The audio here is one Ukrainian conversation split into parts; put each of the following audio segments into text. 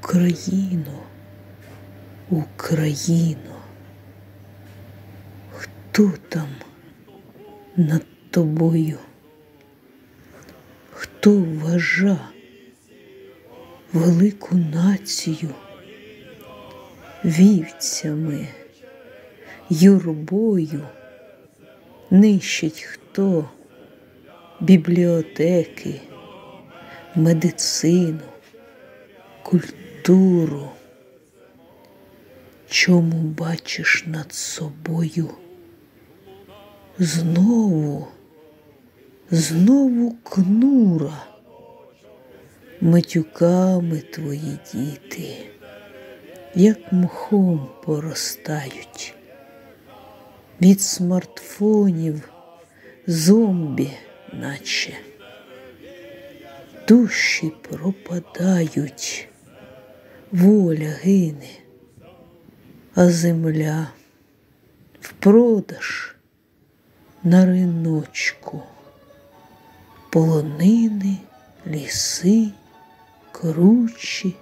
Україно, Україно, хто там над тобою? Хто вважа велику націю вівцями, юрбою? Нищить хто бібліотеки, медицину, культуру? Чому бачиш над собою знову кнура? Матюками твої діти, як мхом поростають. Від смартфонів зомбі наче. Душі пропадають, воля гине, а земля впродаж на риночку. Полонини, ліси, кручі.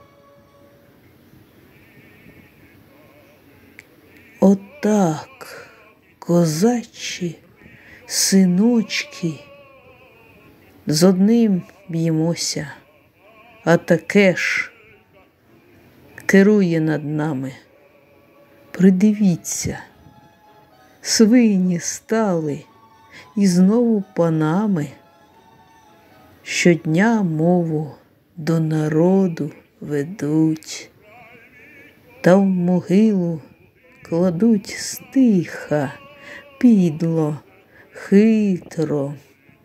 Отак, козачі синочки, з одним б'ємося, а таке ж керує над нами. Придивіться, свині стали і знову панами. Щодня мову до народу ведуть, та в могилу кладуть стиха, підло, хитро.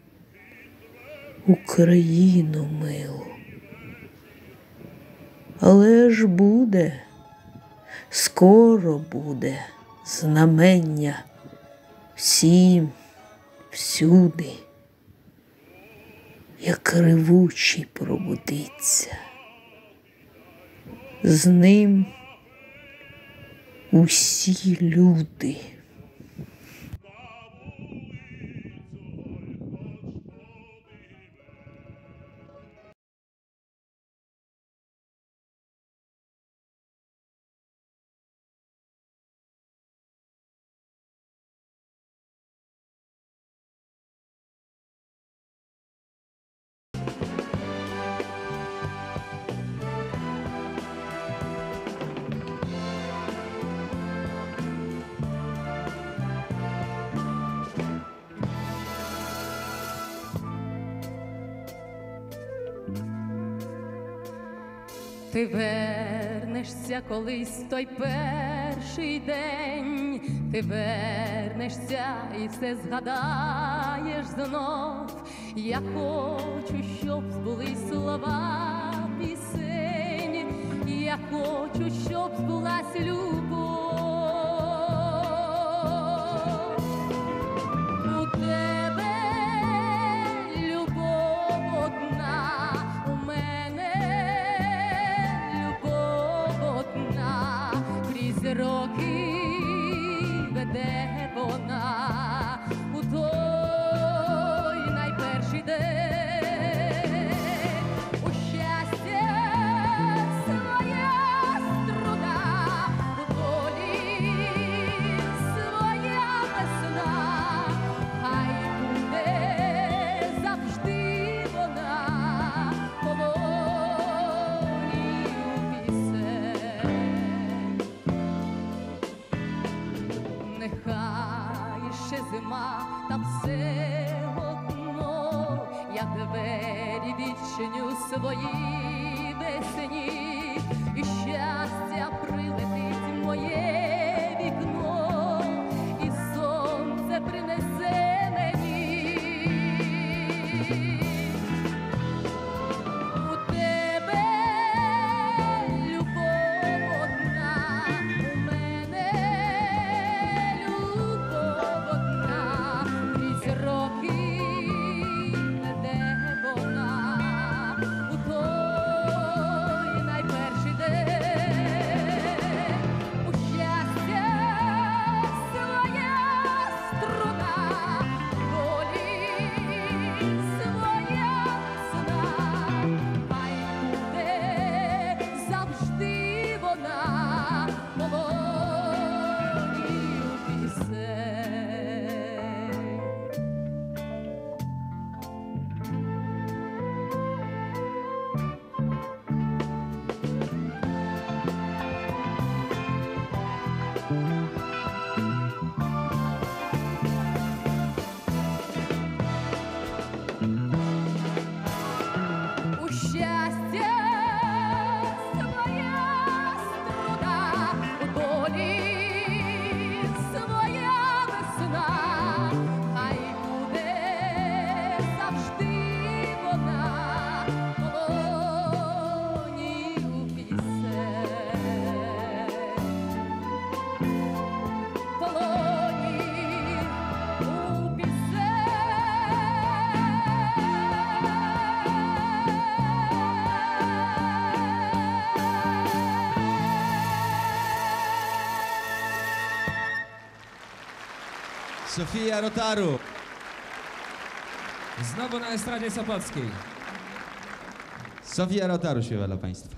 Україну милу. Але ж буде, скоро буде знамення всім, всюди, як ревучий пробудиться. З ним усі люди. Ти вернешся колись в той перший день, ти вернешся і все згадаєш знов. Я хочу, щоб збулись слова пісень, я хочу, щоб збулась любов. У тебе любов одна, у мене роки веде вона у той найперший день. У щастя своя струна, у долі своя весна, хай буде завжди вона колонію пісень. Нехай ще зима, та все одно я двері відчиню свої весні, і щастя прилетить в моє вікно, і сонце принесе мені. У тебе любов одна, у мене роки веде вона у той Sofia Rotaru. Znowu na estradzie sopockiej. Sofia Rotaru śpiewa dla Państwa.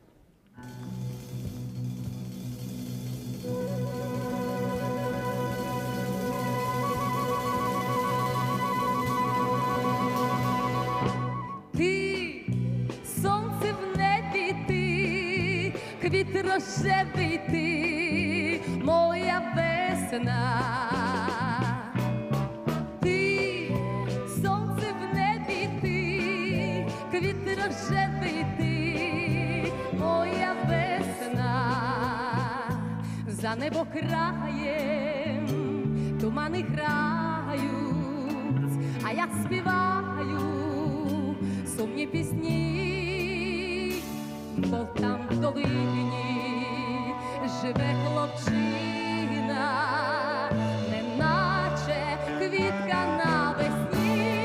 Ти, сонце в небі, ти, квіт рожевий ти, моя весна. Ти, сонце в небі, ти, квіт рожевий ти, моя весна. За небо краєм тумани грають, а я співаю сумні пісні, бо там в долині живе хлопчина, неначе квітка навесні.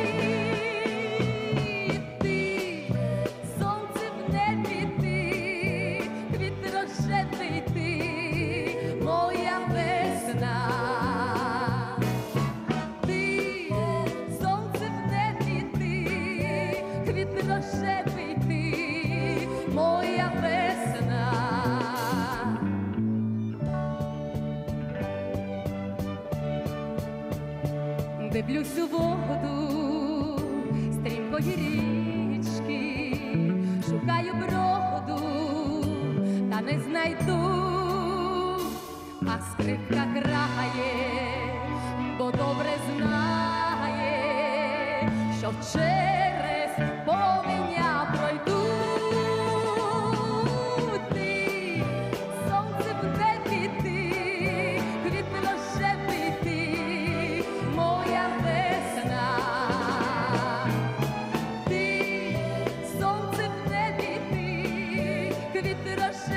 Ти, сонце в небі, ти, квіт рожевий ти, моя весна. Ти, сонце в небі, ти, квіт рожевий ти, моя весна. Дивлюсь у воду стрімкої річки, шукаю броду, та не знайду, а скрипка грає, бо добре знає, що через полум'я пройду. Ти, сонце в небі, ти, квіт рожевий ти, моя весна. Ти, сонце в небі, ти, квіт рожевий